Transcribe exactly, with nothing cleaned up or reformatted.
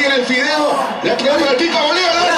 sigue el fideo. La pelota para el Pipa Bolívar.